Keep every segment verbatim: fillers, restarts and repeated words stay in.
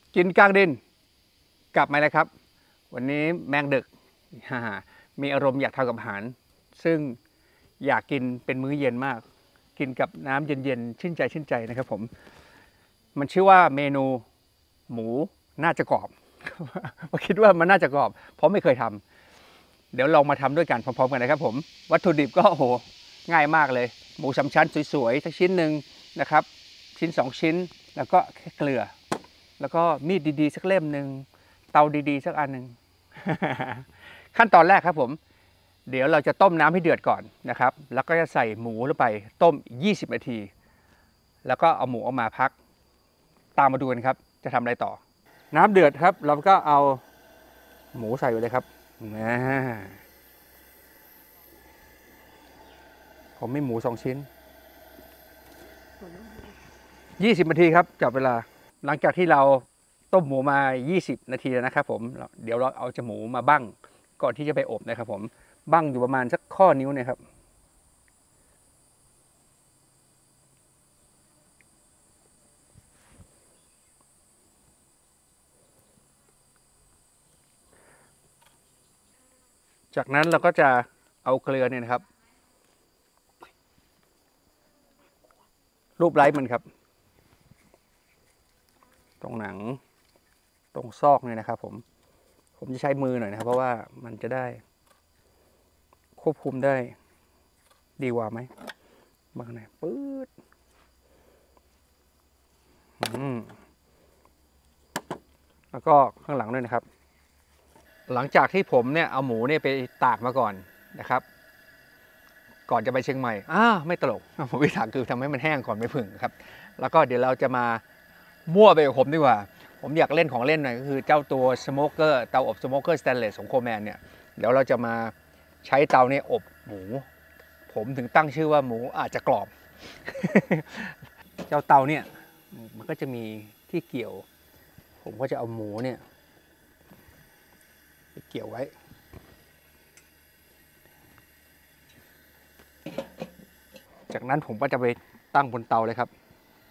กินกลางดินกลับมาแล้วครับวันนี้แมงดึกมีอารมณ์อยากทำกับอาหารซึ่งอยากกินเป็นมื้อเย็นมากกินกับน้ำเย็นๆชื่นใจชื่นใจนะครับผมมันชื่อว่าเมนูหมูน่าจะกรอบคิดว่ามันน่าจะกรอบเพราะไม่เคยทำเดี๋ยวลองมาทำด้วยกันพร้อมๆกันนะครับผมวัตถุดิบก็โหง่ายมากเลยหมูสามชั้นสวยๆสักชิ้นหนึ่งนะครับชิ้นสองชิ้นแล้วก็แค่เกลือแล้วก็มีดดีๆสักเล่มหนึ่งเตาดีๆสักอันหนึ่ง ขั้นตอนแรกครับผมเดี๋ยวเราจะต้มน้ำให้เดือดก่อนนะครับแล้วก็จะใส่หมูลงไปต้มยี่สิบนาทีแล้วก็เอาหมูออกมาพักตามมาดูกันครับจะทำอะไรต่อน้ำเดือดครับเราก็เอาหมูใส่ไปเลยครับนะผมมีหมูสองชิ้นยี่สิบนาทีครับจับเวลาหลังจากที่เราต้มหมูมายี่สิบนาทีแล้วนะครับผมเดี๋ยวเราเอาจมูกมาบั้งก่อนที่จะไปอบนะครับผมบั้งอยู่ประมาณสักข้อนิ้วเนี่ยครับจากนั้นเราก็จะเอาเกลือเนี่ยนะครับรูปไล้มันครับตรงหนังตรงซอกเนี่ยนะครับผมผมจะใช้มือหน่อยนะครับเพราะว่ามันจะได้ควบคุมได้ดีกว่าไหมบางไหนปื๊ดแล้วก็ข้างหลังด้วยนะครับหลังจากที่ผมเนี่ยเอาหมูเนี่ยไปตากมาก่อนนะครับก่อนจะไปเชียงใหม่อ้าไม่ตลกผมวิธีคือทำให้มันแห้งก่อนไม่ผึ่งครับแล้วก็เดี๋ยวเราจะมามั่วไปกับผมดีกว่าผมอยากเล่นของเล่นหน่อยก็คือเจ้าตัวสโมเกอร์เตาอบสโมเกอร์สแตนเลสของโคแมนเนี่ยเดี๋ยวเราจะมาใช้เตาเนี่ยอบหมูผมถึงตั้งชื่อว่าหมูอาจจะกรอบ เจ้าเตาเนี่ยมันก็จะมีที่เกี่ยวผมก็จะเอาหมูเนี่ยไปเกี่ยวไว้จากนั้นผมก็จะไปตั้งบนเตาเลยครับ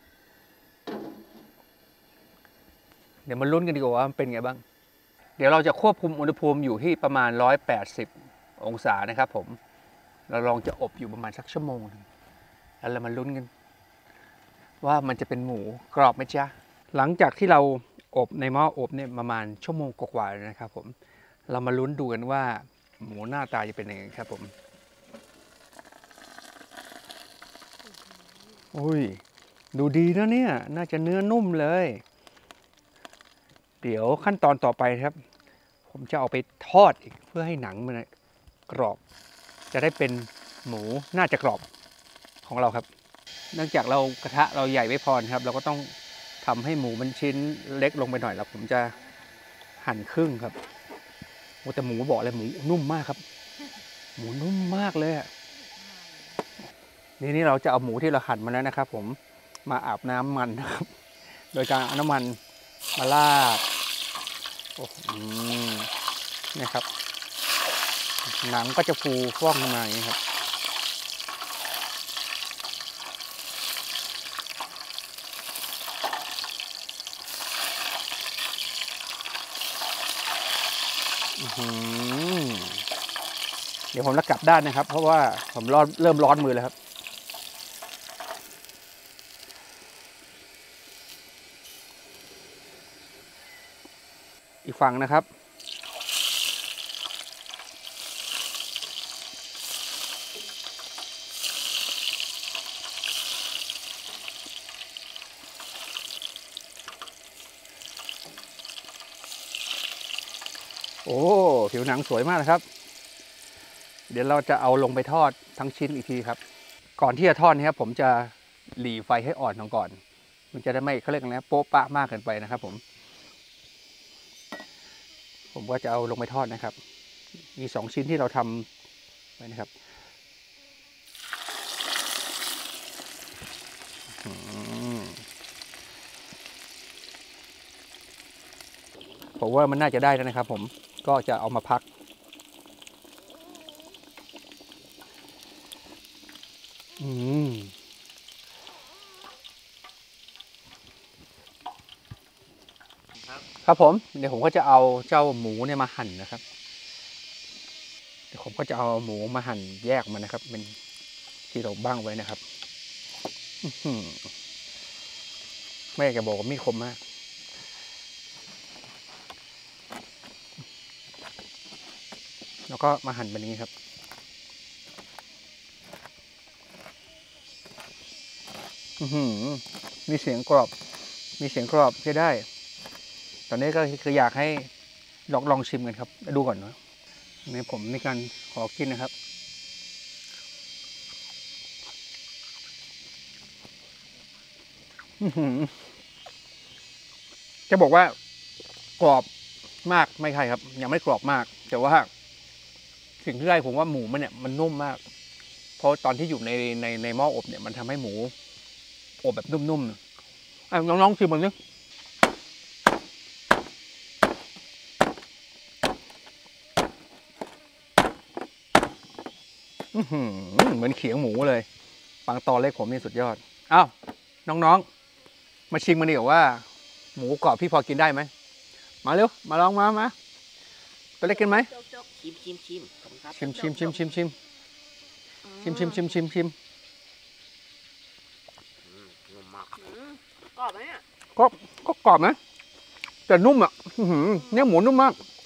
เดี๋ยวมาลุ้นกันดีกว่าว่ามันเป็นไงบ้างเดี๋ยวเราจะควบคุมอุณหภูมิอยู่ที่ประมาณหนึ่งร้อยแปดสิบองศานะครับผมเราลองจะอบอยู่ประมาณสักชั่วโมงนึงแล้วเรามาลุ้นกันว่ามันจะเป็นหมูกรอบไหมจ๊ะหลังจากที่เราอบในหม้ออบเนี่ยประมาณชั่วโมงกว่าๆนะครับผมเรามาลุ้นดูกันว่าหมูหน้าตาจะเป็นยังไงครับผมอุ้ยดูดีนะเนี่ยน่าจะเนื้อนุ่มเลยเดี๋ยวขั้นตอนต่อไปครับผมจะเอาไปทอดอีกเพื่อให้หนังมันกรอบจะได้เป็นหมูน่าจะกรอบของเราครับเนื่องจากเรากระทะเราใหญ่ไม่พอครับเราก็ต้องทำให้หมูมันชิ้นเล็กลงไปหน่อยแล้วผมจะหั่นครึ่งครับโอ้แต่หมูบอกเลยหมูนุ่มมากครับหมูนุ่มมากเลยนี่นี่เราจะเอาหมูที่เราหั่นมาแล้วนะครับผมมาอาบน้ำมันนะครับโดยการเอาน้ำมันมาลาดโอ้โหนี่ครับหนังก็จะฟูฟ่องขึ้นมาอย่างนี้ครับเดี๋ยวผมจะกลับด้านนะครับเพราะว่าผมร้อนเริ่มร้อนมือแล้วครับอีกฝั่งนะครับโอ้ผิวหนังสวยมากนะครับเดี๋ยวเราจะเอาลงไปทอดทั้งชิ้นอีกทีครับก่อนที่จะทอดนะครับผมจะหลีไฟให้อ่อนลงก่อนมันจะได้ไม่เขาเรียกอะไรนะโป๊ะปะมากเกินไปนะครับผมผมก็จะเอาลงไปทอดนะครับมีสองชิ้นที่เราทำไว้นะครับผมว่ามันน่าจะได้แล้วนะครับผมก็จะเอามาพักอืมครับครับผมเดี๋ยวผมก็จะเอาเจ้าหมูเนี่ยมาหั่นนะครับเดี๋ยวผมก็จะเอาหมูมาหั่นแยกมันนะครับเป็นที่เราบ้างไว้นะครับอื้อหือแม่แกบอกว่ามีดคมมากแล้วก็มาหั่นแบบนี้ครับอื้อหือมีเสียงกรอบมีเสียงกรอบใช้ได้ ตอนนี้ก็คืออยากให้ลองลองชิมกันครับดูก่อนนะในผมในการขอกินนะครับอื้อหือจะบอกว่ากรอบมากไม่ใช่ครับยังไม่กรอบมาก แต่ว่าสิ่งที่ได้ผมว่าหมูมันเนี่ยมันนุ่มมาก เพราะตอนที่อยู่ในในในหม้ออบเนี่ยมันทำให้หมูอบแบบนุ่มๆอ่ะน้องๆชิมมันนึกเหมือนเขียงหมูเลยบางตอนเล็กผมนี่สุดยอดอ้าวน้องๆมาชิมมันดีกว่าว่าหมูกรอบพี่พอกินได้ไหมมาเร็วมาลองมามาตัวเล็กกินไหมชิมชิมชิมขอบคุณครับชิมชิมชิมชิมชิมชิมชิมชิมชิมชิมอืมนุ่มมากกรอบไหมเนี่ยก็ก็กรอบนะแต่นุ่มอ่ะอื้อหือเนื้อหมูนุ่มมาก